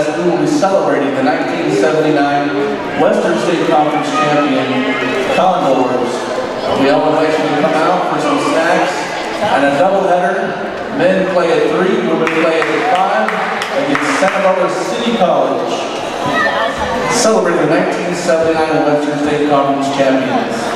Fest, we will be celebrating the 1979 Western State Conference champion Condors. We all invite you to come out for some snacks and a doubleheader. Men play at 3, women play at 5 against Santa Barbara City College, celebrating the 1979 Western State Conference champions.